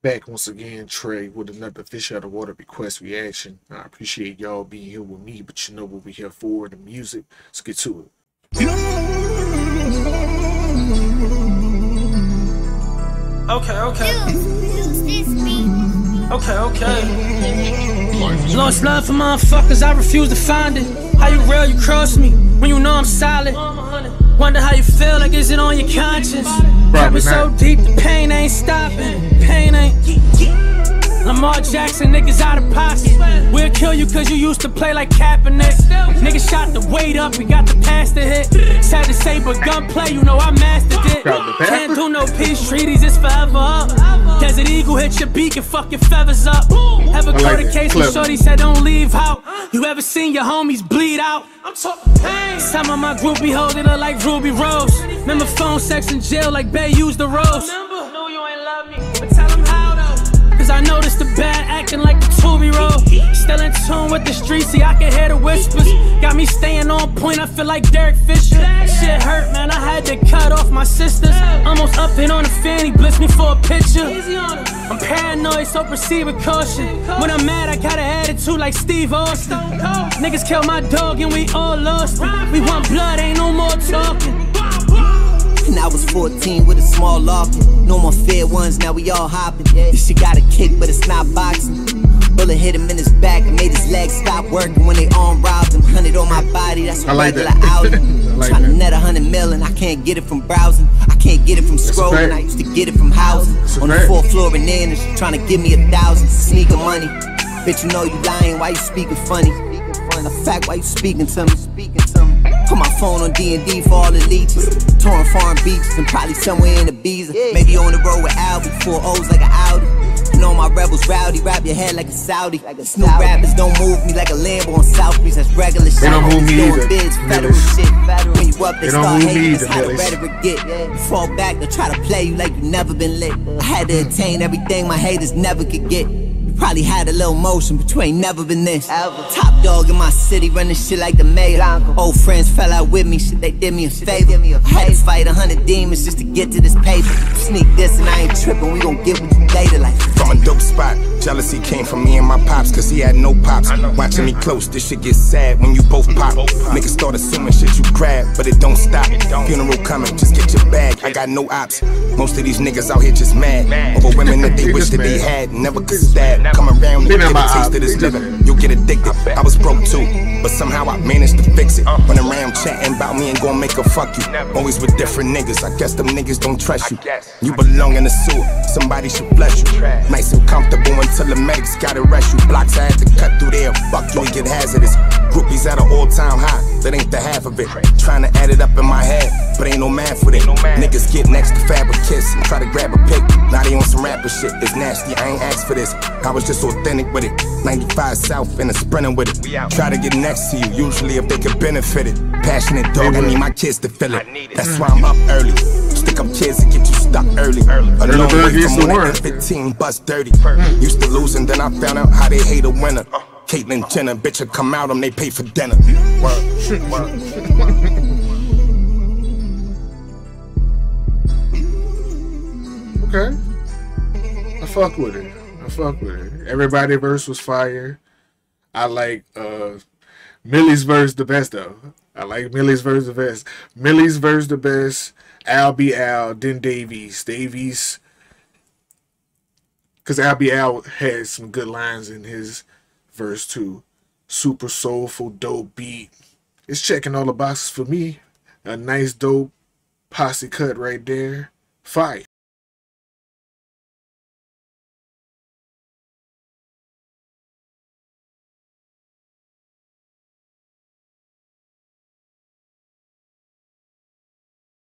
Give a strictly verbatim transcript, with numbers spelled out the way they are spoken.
Back once again, Trey, with another Fish Out of Water request reaction. I appreciate y'all being here with me, but you know what we're here for, the music. Let's get to it. Okay, okay. Okay, okay. Lost love for motherfuckers, I refuse to find it. How you real, you cross me, when you know I'm solid. Wonder how you feel, like is it on your conscience? Got me so deep, the pain ain't stopping. Pain ain't. Lamar Jackson, niggas out of pocket. We'll kill you cause you used to play like Kaepernick. Niggas shot the weight up, we got the pass to hit. Sad to say, but gunplay, you know I mastered it. Can't do no peace treaties, it's forever up. Desert Eagle hit your beak and fuck your feathers up. Ever caught a case where shorty said don't leave out? You ever seen your homies bleed out? I'm talking pain. Some of my group be holding her like Ruby Rose. Remember phone sex in jail like Bay used the rose. No, you ain't love me, but tell them how though. Cause I noticed the bad acting like the Tubi roll. Still in tune with the streets, see I can hear the whispers. Got me staying on point, I feel like Derek Fisher. Shit hurt, man, I had to cut off my sisters. Almost up in on a fan, he blitzed me for a picture. I'm paranoid, so proceed with caution. When I'm mad, I got an attitude like Steve Austin. Niggas killed my dog and we all lost it. We want blood, ain't no more talking. And I was fourteen with a small locket. No more fair ones, now we all hopping. This shit got a kick, but it's not boxing. Bullet hit him in his back and made his legs stop working when they arm robbed him. Hundred on my body, that's a like regular that. outing. like Trying to that. net a hundred million, I can't get it from browsing. I can't get it from scrolling, I used to get it from housing. On the fourth floor in there, and she trying to give me a thousand. Sneaker money. Bitch, you know you lying, why you speaking funny? A fact, why you speaking to me? Speaking to me. Put my phone on D and D for all the leeches. Touring foreign beaches and probably somewhere in Ibiza. Maybe on the road with Albie, four O's like an Audi. You know my rebels rowdy, wrap your head like a Saudi. Like a Snoop rappers don't move me like a Lambo on South Beach, that's regular shit. They don't move me either. Bids, federal shit. When you up, they, they start hating, that's how the Millis. rhetoric get. You fall back, they try to play you like you never been lit. I had to attain everything my haters never could get. Probably had a little motion, but you ain't never been this. Ever. Top dog in my city, running shit like the mayor. Old friends fell out with me, shit, they did me a favor. I had to fight a hundred demons just to get to this paper. Sneak this and I ain't tripping, we gon' get with you later like. From a dope spot, jealousy came from me and my pops, cause he had no pops. Watching me close, this shit gets sad when you both pop. Niggas start assuming shit you grab, but it don't stop. Funeral coming, just get your bag, I got no ops. Most of these niggas out here just mad over women that they wish that they had, never could stab. Come around and get a taste of this living, you'll get addicted. I was broke too, but somehow I managed to fix it. Run around chatting about me and gon' make a fuck you. Always with different niggas, I guess them niggas don't trust you. You belong in the sewer, somebody should bless you. Nice and comfortable until the medics gotta rush you. Blocks I had to cut through there, fuck you and get hazardous. Groupies at an all-time high, that ain't the half of it. Trying to add it up in my head, but ain't no math with it. Niggas get next to Fabric Kiss and try to grab a pic. Now they on some rapper shit, it's nasty, I ain't asked for this. I was just authentic with it. ninety-five South and a sprinter with it. Try to get next to you, usually if they could benefit it. Passionate dog, I need my kids to feel it. That's why I'm up early. Stick up kids and get you stuck early. A long way from one to fifteen, bust dirty. Used to lose and then I found out how they hate a winner. Caitlyn Jenner, bitch, will come out them, they pay for dinner. Okay. I fuck with it. I fuck with it. Everybody verse was fire. I like uh Millie's verse the best though. I like Millie's verse the best. Millie's verse the best. Al be Al, then Davies. Davies, because Al be Al had some good lines in his verse too. Super soulful, dope beat. It's checking all the boxes for me. A nice dope posse cut right there. Fire.